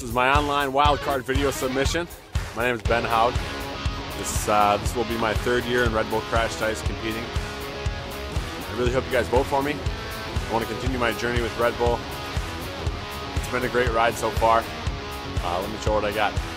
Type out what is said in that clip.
is my online wildcard video submission. My name is Ben Haug. This will be my third year in Red Bull Crashed Ice competing. I really hope you guys vote for me. I want to continue my journey with Red Bull. It's been a great ride so far. Let me show what I got.